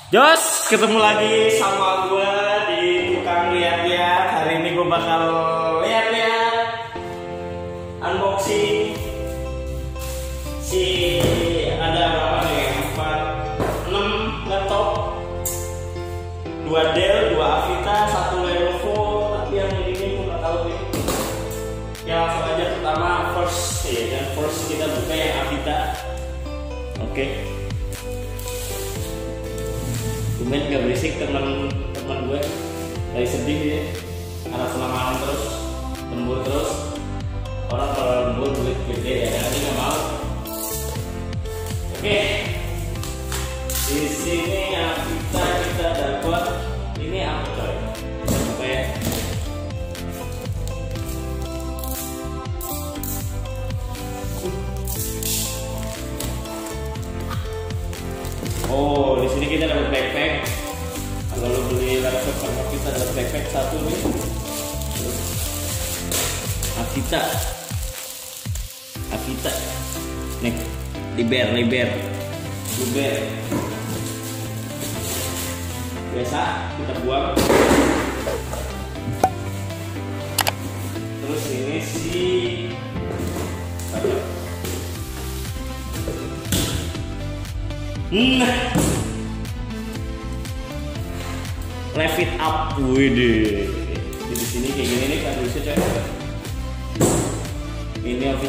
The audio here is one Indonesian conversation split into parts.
Jos, ketemu lagi sama gue di tukang lihat-lihat. Hari ini gue bakal lihat-lihat unboxing ada berapa nih? 6 laptop, 2 Dell, 2 Avita, 1 Lenovo. Tapi yang ini gue nggak tahu nih. Ya langsung aja, pertama first kita buka yang Avita. Oke. Tumben gak berisik teman gue, lagi sedih dia, karena selama terus lembur terus. Orang kalau lembur duit gede ya, nanti nggak mau. Oke, di sini yang kita dapat ini apa coy? Apa ya? Oh, di sini kita dapat backpack. Kalau lo beli laptop sama kita dapat backpack satu nih. Avita. Nih, liber. Biasa kita buang. Terus ini Leave it up, widih. Di sini kayak gini nih kardusnya coy. Ini Office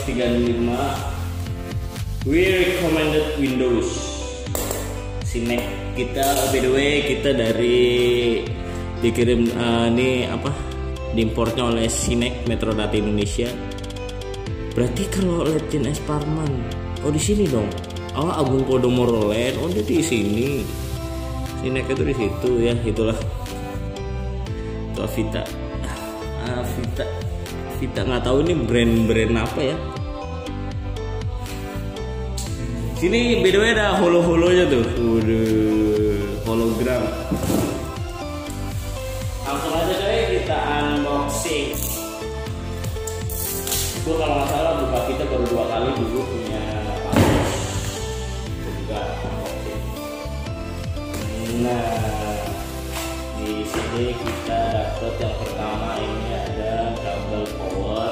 365. We recommended Windows. Sinek kita, by the way, kita dari dikirim ini apa? Diimportnya oleh Sinek Metrodata Indonesia. Berarti kalau Legend S Parman, oh di sini dong. Oh, Agung Podomoro Land, oh dia di sini. Sinek itu di situ ya, itulah. Itu Avita nggak tahu ini brand apa ya. Sini by the way ada holo-holonya tuh, hologram. Langsung aja deh kita unboxing. Gue kalau nggak salah buka kita baru 2 kali dulu punya juga unboxing. Nah, di sini kita dapat yang pertama ini ada kabel power.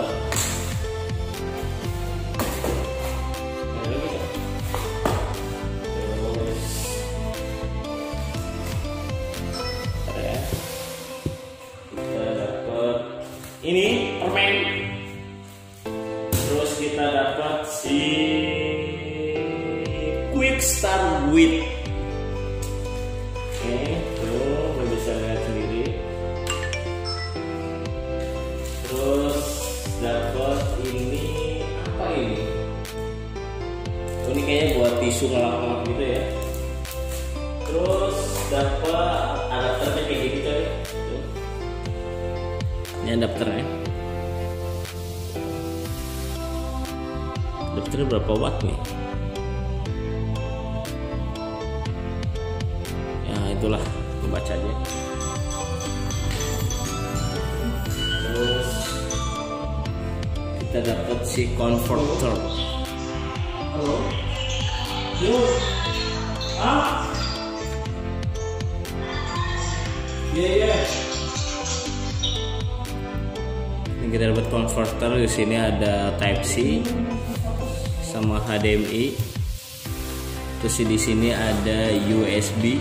Ini permen. Terus kita dapat si Quick Start With. Oke, tuh lo bisa lihat sendiri. Terus dapat ini apa ini? Oh, ini kayaknya buat tisu ngelap-ngelap gitu ya. Terus dapat adapternya kayak gitu coy. Ini adapternya. Adapternya berapa watt nih? Ya itulah pembacanya. Terus kita dapat si converter. Halo. Iya. Kita dapat converter. Di sini ada Type C sama HDMI. Terus di sini ada USB.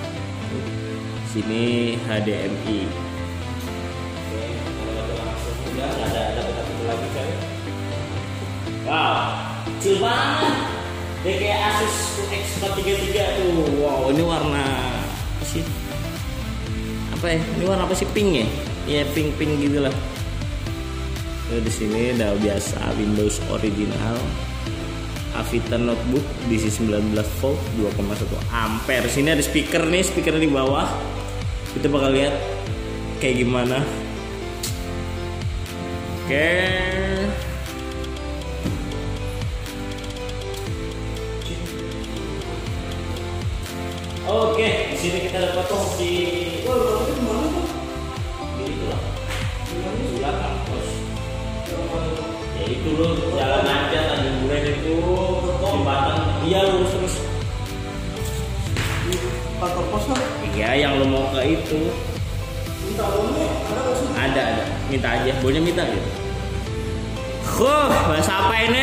Sini HDMI. Oke, langsung udah ada satu lagi kan. Wow, kecil banget. Dia kayak Asus UX433 tuh. Wow, ini warna apa sih? Apa ya? Ini warna apa sih? Pink ya? Iya, pink gitu lah. Di sini udah biasa Windows original, Avita notebook, DC 19 volt, 2,1 ampere. Sini ada speaker nih, speaker di bawah. Kita bakal lihat kayak gimana. Oke, di sini kita dapat topi. Ya itu lo jalan aja Tanjung Duren itu jembatan, iya lurus terus. kantor pos kan? Iya, yang lo mau ke itu. Minta loannya ada nggak sih? Ada. Minta aja, boleh minta gitu. Bahasa apa ini?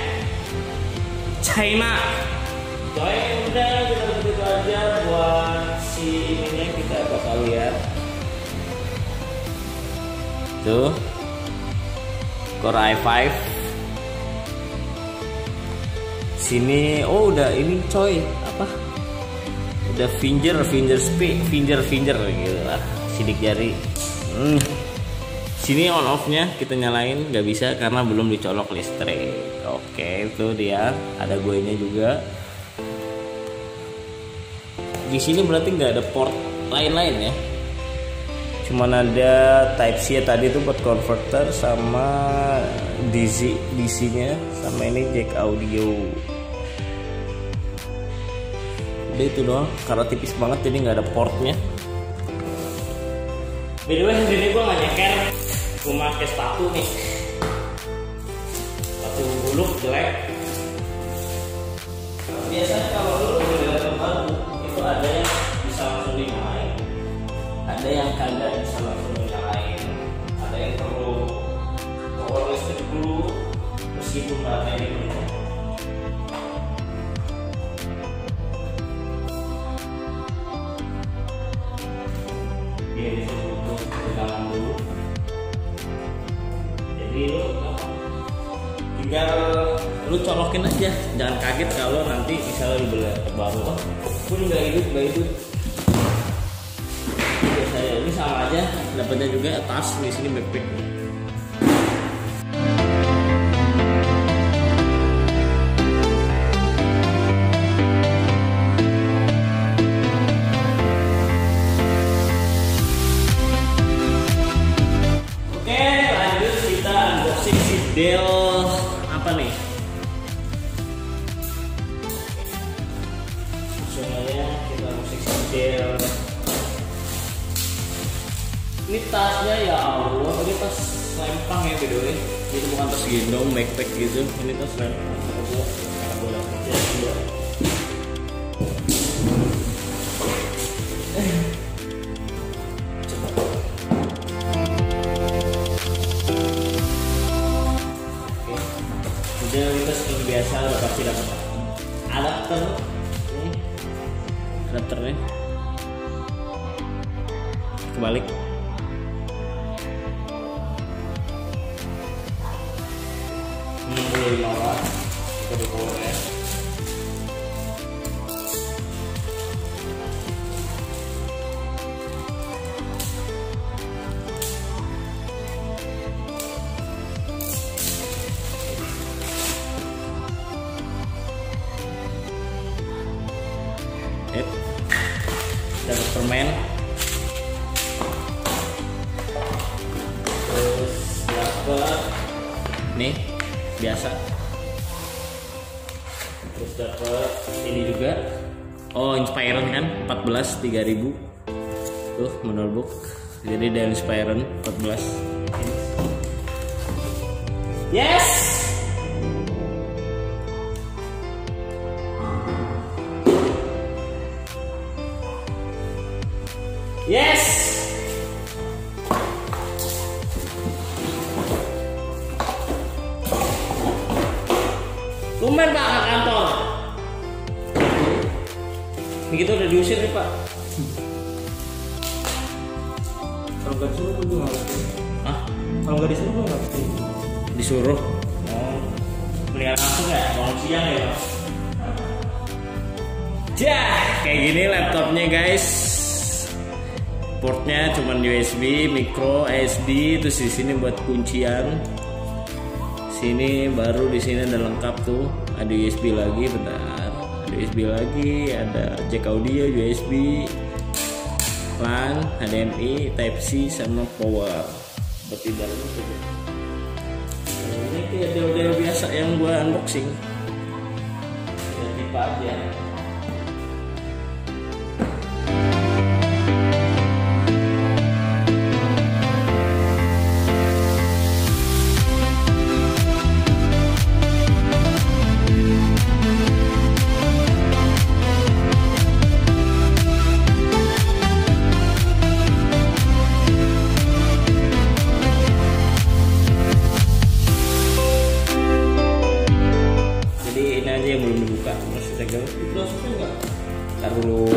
China. Coy, udah kita begitu aja buat si ininya, kita bakal lihat. Tuh. Core i5. Sini, oh udah ini coy, apa? Udah finger gitu lah, sidik jari. Sini on off-nya kita nyalain nggak bisa karena belum dicolok listrik. Oke, itu dia. Ada gue-nya juga. Di sini berarti nggak ada port lain-lain ya. Cuman ada Type C tadi tuh buat converter sama DC-nya sama ini jack audio. Udah itu doang, karena tipis banget jadi nggak ada portnya. By the way, hari ini gue nggak nyeker, gue pakai sepatu nih, sepatu buluk jelek. Biasanya kalau lu beli laptop baru itu ada yang bisa langsung dinyalain, ada yang kagak bisa langsung dinyalain, ada yang perlu power listrik dulu meskipun baterainya penuh. Ini butuh pegangan dulu. Jadi lu tinggal lu colokin aja, jangan kaget kalau nanti misalnya lu beli baru pun nggak hidup. Saya ini sama aja, dapatnya juga tas di sini backpack. Dell apa nih? Sebenarnya kita musik Dell. Ini tasnya ya Allah, ini tas lempang ya by the way. Ini bukan tas gendong, backpack gitu. Ini tas lempang. Karena gue dapetnya dua. Kita seperti biasa udah pasti dapat adapter ini, adapternya kebalik. Ini 5 watt kita power ya. Dapat permen, terus dapat nih biasa, terus dapat ini juga. Oh, Inspiron kan 14 3000 tuh menurut, jadi dari Inspiron 14. Yes. Yes. Lumayan Pak ke kantor. Begitu udah diusir nih Pak. Kalau nggak disuruh gue nggak ngerti. Hah? Kalau nggak disuruh gue nggak ngerti. Disuruh? Oh, mendingan langsung ya, bangun siang ya Pak. Jah, kayak gini laptopnya guys. Portnya cuman USB, micro, SD, terus di sini buat kuncian. Sini baru di sini ada lengkap tuh, ada USB lagi, bentar, ada USB lagi, ada jack audio, USB, LAN, HDMI, Type C sama power. Berarti dalamnya tuh. Ini kayak Dell biasa yang gua unboxing. Ya tipe aja. Ntar dulu.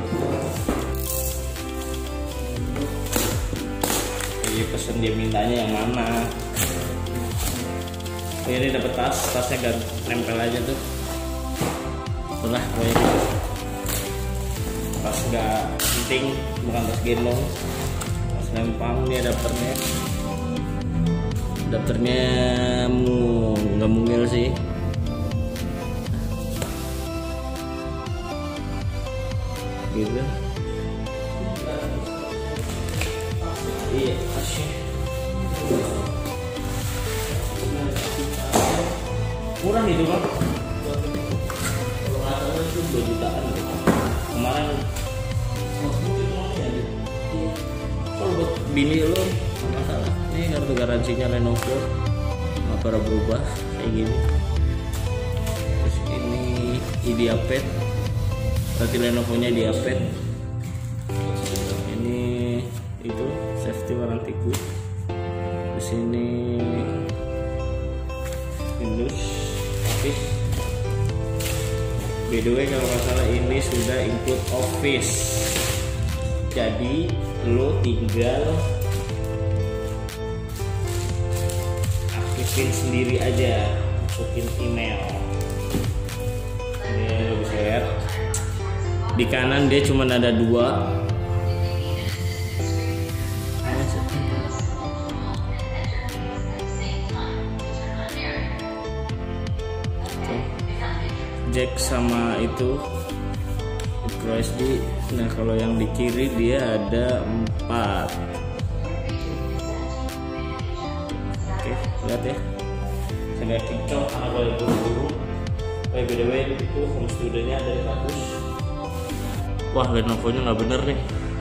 Jadi pesen dia mintanya yang mana. Ini dapat tasnya gak nempel aja tuh. Itulah pokoknya gitu. Tas gak penting, bukan tas gendong. Tas lempang dia daftarnya. Daftarnya nggak mungil sih. Gitu. Iya, asyik. Murah itu kan? Kalau nggak salah itu 2 jutaan. Kemarin kalau buat bini lo nggak masalah. Ini kartu garansinya Lenovo nggak pernah berubah kayak gini. Terus ini IdeaPad, berarti Lenovo-nya IdeaPad. Ini itu safety warranty good. Terus ini Windows Office. By the way, kalau nggak salah ini sudah include Office. Jadi lo tinggal aktifin sendiri aja, masukin email. Ini lo bisa lihat di kanan dia cuma ada 2. Jack sama itu micro SD. Nah kalau yang di kiri dia ada 4. Oke, lihat ya. Saya pincong karena kalau buru-buru. By the way itu home studio-nya ada di bagus. Wah, Lenovo-nya nggak bener nih.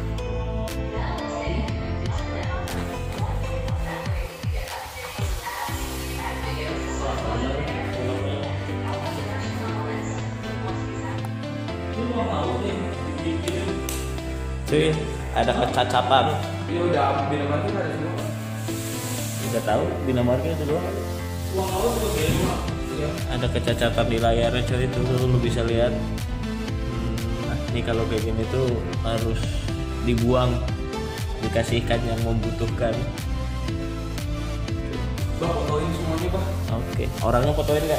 Cuy, ada kecacatan. Ini udah bina market ada semua. Tidak tahu bina market itu doang. Uang awal juga bina. Ada kecacatan di layarnya cuy, itu lu bisa lihat. Nah, ini kalau kayak gini tuh harus dibuang, dikasihkan yang membutuhkan. Bah, fotoin semuanya, Bah. Oke, orangnya fotoin nggak?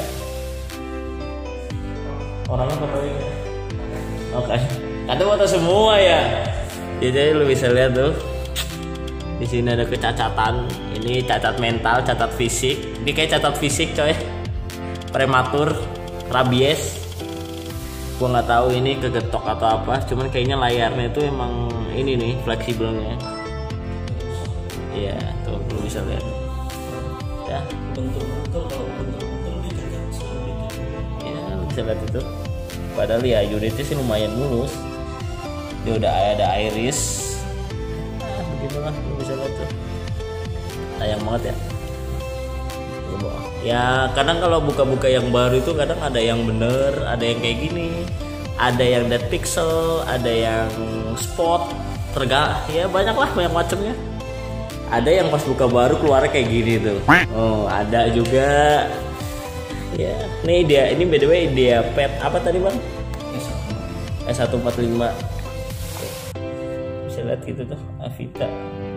Orangnya fotoin nggak? Oke, ada foto semua ya. Jadi lu bisa lihat tuh. Di sini ada kecacatan. Ini cacat mental, cacat fisik. Ini kayak cacat fisik coy. Prematur, rabies. Gua nggak tahu ini kegetok atau apa. Cuman kayaknya layarnya itu emang ini nih fleksibelnya. Iya, tuh lu bisa lihat. Ya, bentur-bentur kalau bentur-bentur dia cacat seperti itu. Ya, lu bisa lihat itu. Padahal ya unitnya sih lumayan mulus. Dia udah ada iris. Nah, begitulah lu bisa lihat tuh. Sayang banget ya. Ya kadang kalau buka-buka yang baru itu kadang ada yang bener, ada yang kayak gini, ada yang dead pixel, ada yang spot, ya banyak lah, banyak macamnya. Ada yang pas buka baru keluarnya kayak gini tuh. Oh, ada juga. Ya, nih dia, ini by the way dia pet apa tadi bang? S145. Bisa lihat gitu tuh, Avita.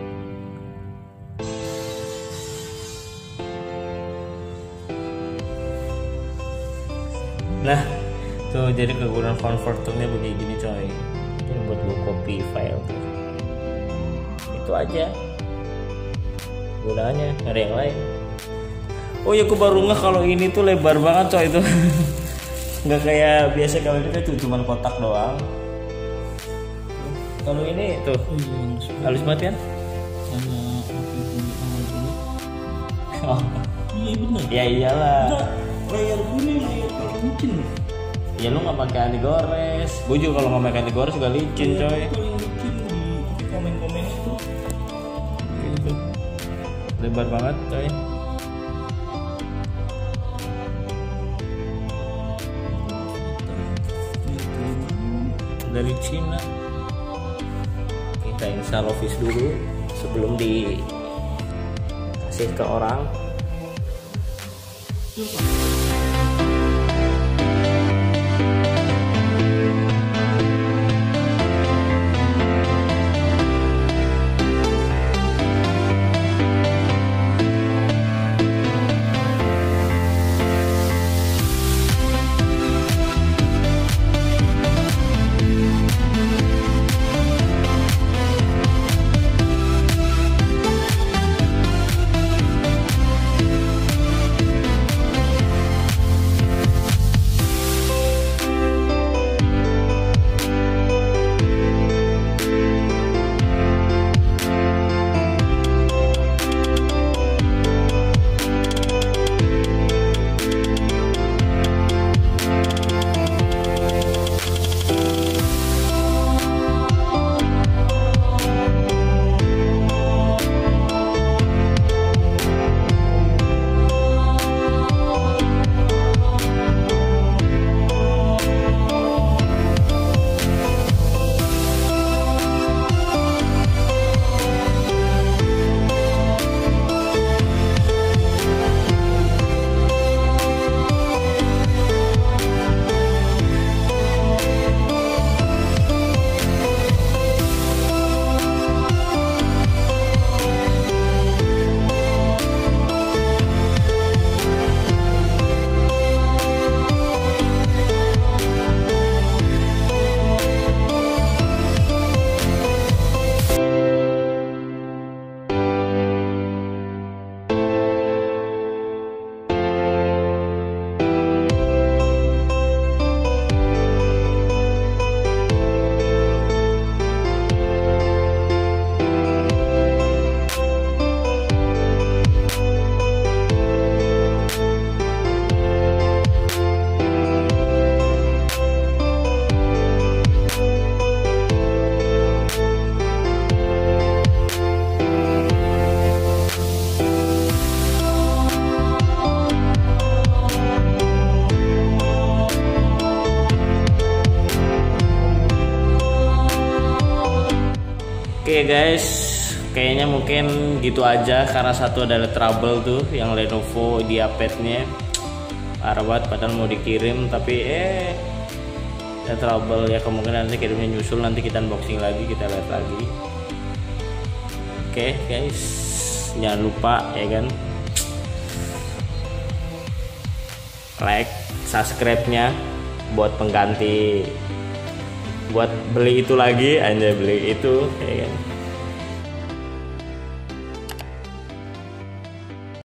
Nah, tuh jadi kegunaan converternya begini coy. Ini buat gue copy file tuh. Itu aja gunanya, nggak ada yang lain. Oh ya, aku baru nggak kalau ini tuh lebar banget coy itu. Nggak kayak biasa, kalau ini tuh cuma kotak doang. Kalau ini tuh halus banget kan? Oh. Iya bener. Ya iyalah. Layar kuning, layar paling licin. Ya lu nggak pakai anti gores. Gue juga kalau nggak pakai anti gores juga licin coy. Paling licin di komen-komen itu. Gitu. Lebar banget coy. Dari Cina. Kita install Office dulu sebelum dikasih ke orang. Oke guys, kayaknya mungkin gitu aja karena satu adalah trouble tuh yang Lenovo Diapad-nya. Parah banget, padahal mau dikirim tapi ya trouble ya, kemungkinan nanti kirimnya nyusul, nanti kita unboxing lagi, kita lihat lagi. Oke guys, jangan lupa ya kan, like, subscribe-nya buat pengganti, buat beli itu lagi, anjay beli itu ya kan.